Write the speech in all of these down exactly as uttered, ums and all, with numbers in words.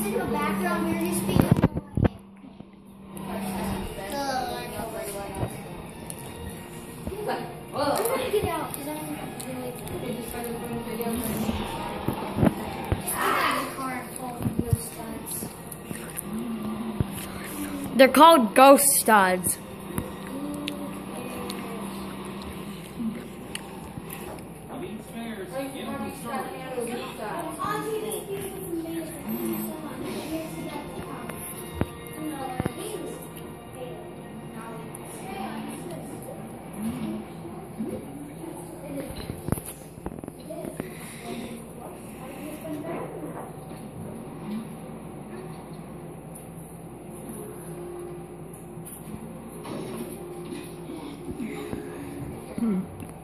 in the background, you're just being annoying. I'm gonna get out because I'm really They're called ghost studs. Hmm.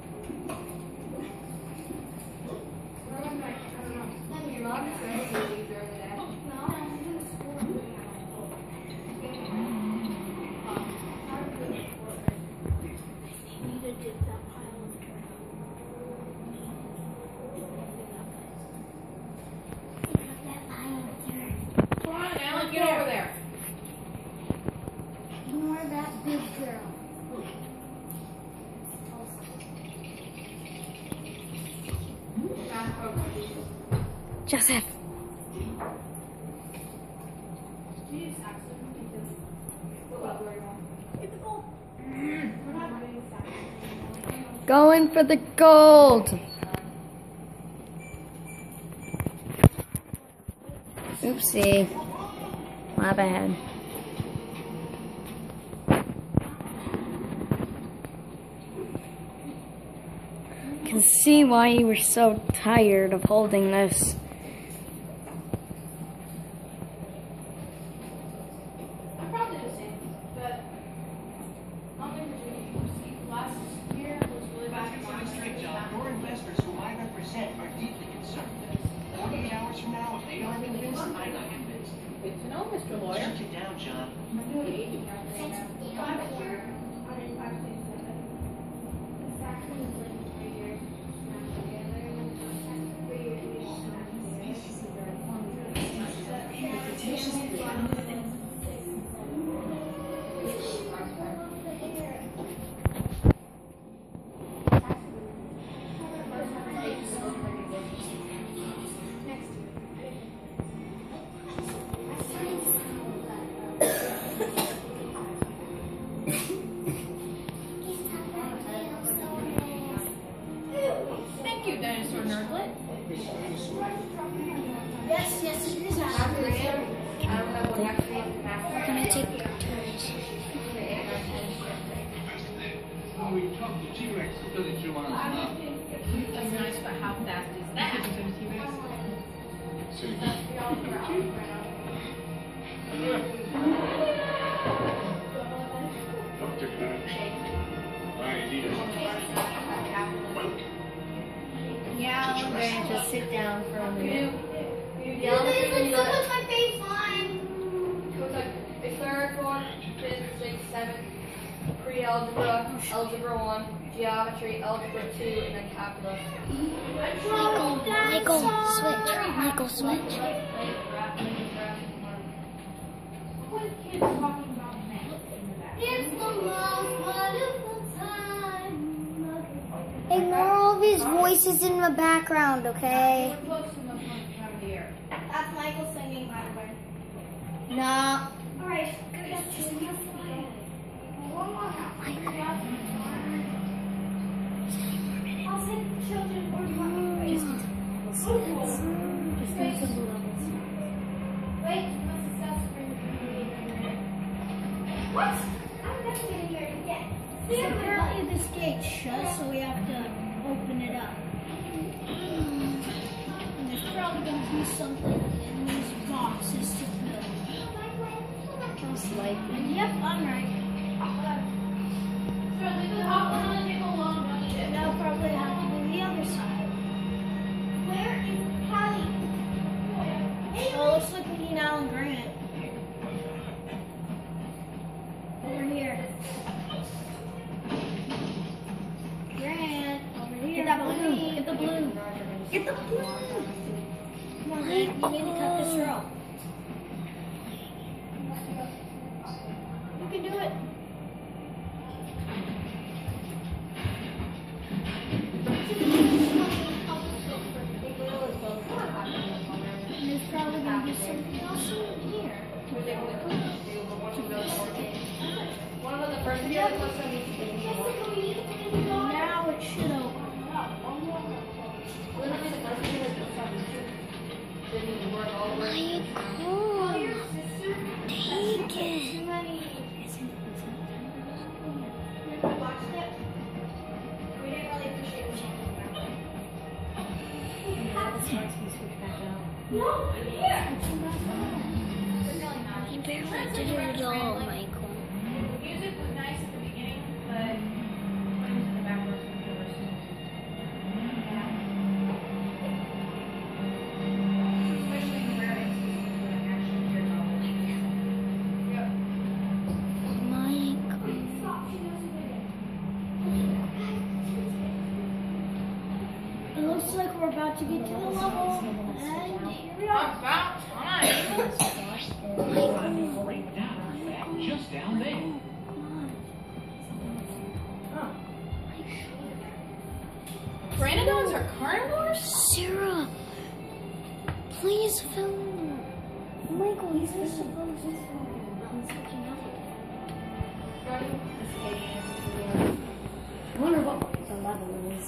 Get over there. Ignore that big girl. Joseph. Going for the gold. Oopsie. My bad. Can see why you were so tired of holding this. I'm probably the same, but I'll never do it. Last year was really bad. Straight job. Your investors, who I represent, are deeply concerned. forty-eight hours from now, if they aren't convinced, I'm not convinced. Good to know, Mister Lawyer. Shut it down, John. Thank you, Dinosaur Nerdlet. Yes, yes, it is happening. We're gonna take turns. We talked to T-Rex thirty-two miles an hour. That's nice, but how fast is that? Yeah, I'm going to just sit down for a minute. Yeah, this is so much my baseline. It's third, fourth, fifth, sixth, seventh, pre-algebra, algebra one, geometry, algebra two, and then calculus. Michael, Michael, switch. Michael, switch. It's the most wonderful time. Ignore all these voices in the background, okay? That's Michael singing, by the way. No. Alright, one more. I'll say children or just Just Wait, what? I'm never getting here again. So apparently this gate's shut, so we have to open it up. And there's probably going to be something in these boxes to build. Most likely. Yep, I'm right. So we could hop on and take a long run. Now probably have to do the other side. Where is Callie? Oh, looks like we need Alan Grant. Over here. Grant, over here. Get that blue. Get the blue. Get the blue. Come on, Hank. You need to cut this rope. can do it. And there's probably gonna be something else in here. One of the first videos was going to be Now it should open. literally the first video was didn't even work all the way. Cool. Take it. Too many. We didn't really appreciate what No, here. You barely did it at all, Michael. The music was nice at the beginning, but when it was in the background, it was worse. Especially in the rare instances when I actually hear about it. Yep. Michael. It looks like we're about to get to the level. And here we are. About time. Right now, just down there. Pteranodons are carnivores? Sarah, please film. Michael, he's not supposed to film. He's looking up again. I wonder what the level is.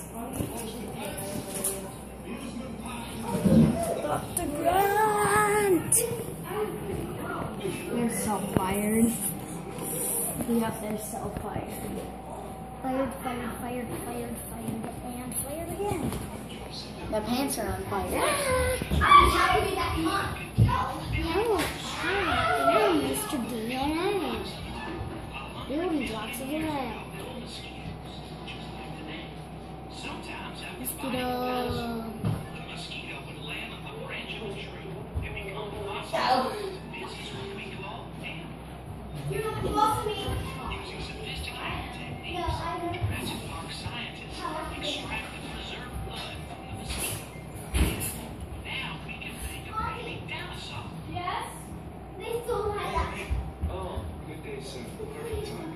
Doctor Grant! They're so fired. Yep, they're so fired. Fired, fired, fired, fired, fired, and fired again. Their pants are on fire. Oh, hi, Mister D N A. Building blocks of the lab. Sometimes after Mosquito. a mosquito would land on the branch of a tree and become fossil. This is what we call damage. You're not close to me. Using sophisticated techniques, Jurassic Park scientists extract the preserved blood from the mosquito. Now we can make a baby dinosaur. Yes? They still have that. Oh, good day, sir. Perfect time.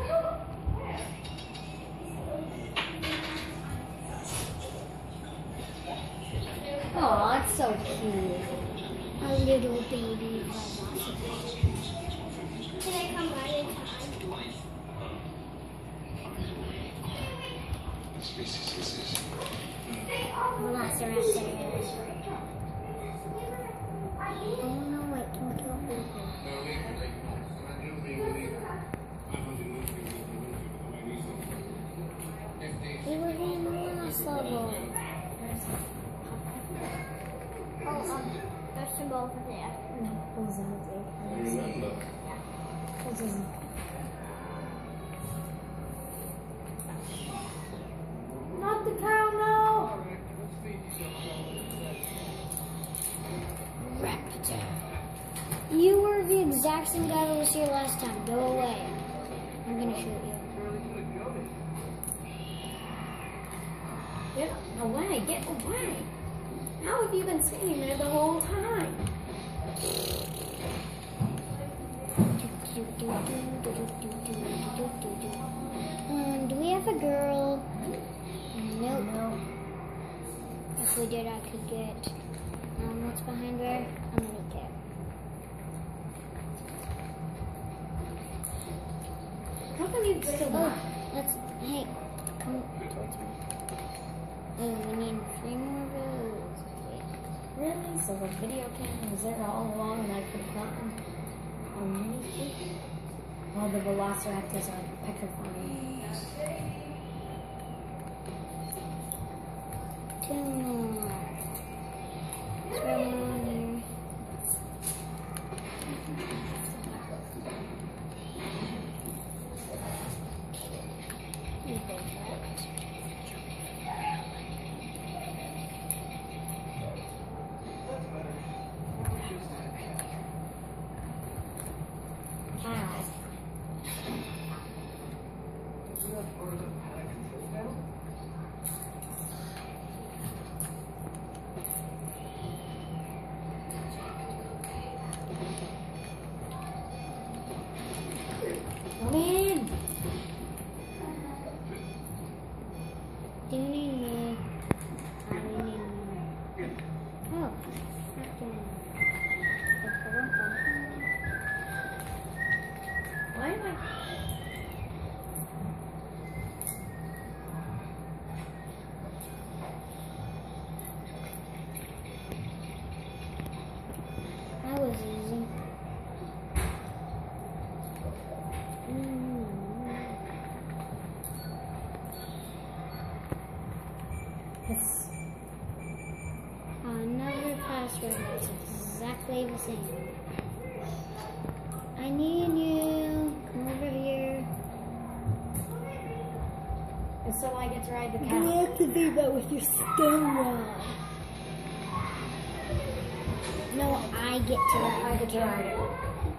Oh, it's so cute. A little baby velociraptor. Can I come right in time? What species is this? Velociraptor. Oh no, wait, don't kill people. No, leave it. Like, I do leave it. Leave it. I'm going to move it. We were in the last level. Oh, um, there's some balls over there. No, those are the Remember. Those are Not the cow, no. Raptor. You were the exact same guy that was here last time. Go away. I'm gonna shoot you. Get away, get away. How have you been sitting there the whole time? Um, do we have a girl? Nope. No. If we did, I could get. Um, what's behind her? I'm gonna get. How come you still? Oh, let's. Hey, come towards me. Oh, we need three more of those. Okay. Really? So the video camera was there all along, and I could have gotten a mini key. Oh, the velociraptors are petrifying. Two more. Is there one on here? You think that? Ow. sure that's exactly the same. I need you. Come over here. And so I get to ride the cow. Deactivate that with your stone rod. No, I get to I ride get to ride it.